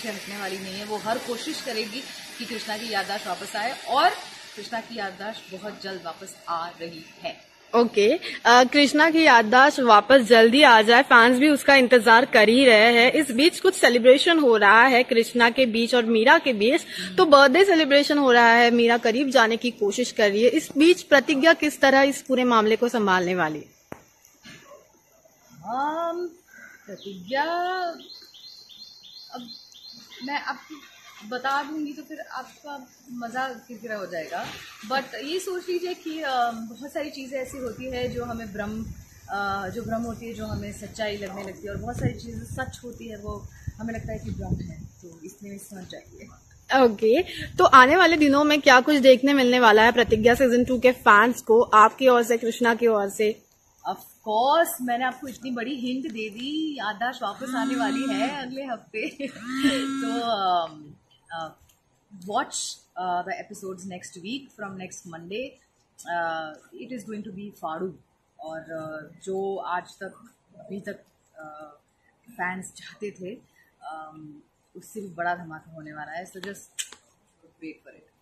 पीछे हटने वाली नहीं है। वो हर कोशिश करेगी कि कृष्णा की याददाश्त वापस आए, और कृष्णा की याददाश्त बहुत जल्द वापस आ रही है। ओके, कृष्णा की याददाश्त वापस जल्दी आ जाए, फैंस भी उसका इंतजार कर ही रहे हैं। इस बीच कुछ सेलिब्रेशन हो रहा है कृष्णा के बीच और मीरा के बीच, तो बर्थडे सेलिब्रेशन हो रहा है, मीरा करीब जाने की कोशिश कर रही है। इस बीच प्रतिज्ञा किस तरह इस पूरे मामले को संभालने वाली है? प्रतिज्ञा, अब मैं आपको बता दूंगी तो फिर आपका मज़ा किरकिरा हो जाएगा। बट ये सोच लीजिए कि बहुत सारी चीज़ें ऐसी होती है जो हमें भ्रम होती है, जो हमें सच्चाई लगने लगती है, और बहुत सारी चीज़ें सच होती है वो हमें लगता है कि भ्रम है, तो इसमें समझ जाइए। ओके, तो आने वाले दिनों में क्या कुछ देखने मिलने वाला है प्रतिज्ञा सीजन 2 के फैंस को, आपकी ओर से, कृष्णा की ओर से? ऑफ कोर्स, मैंने आपको इतनी बड़ी हिंट दे दी, याददाश्त वापस आने वाली है अगले हफ्ते। तो watch the episodes next week from next Monday. It is going to be फाड़ू, और जो आज तक अभी तक फैंस चाहते थे उससे भी बड़ा धमाका होने वाला है। So just wait for it.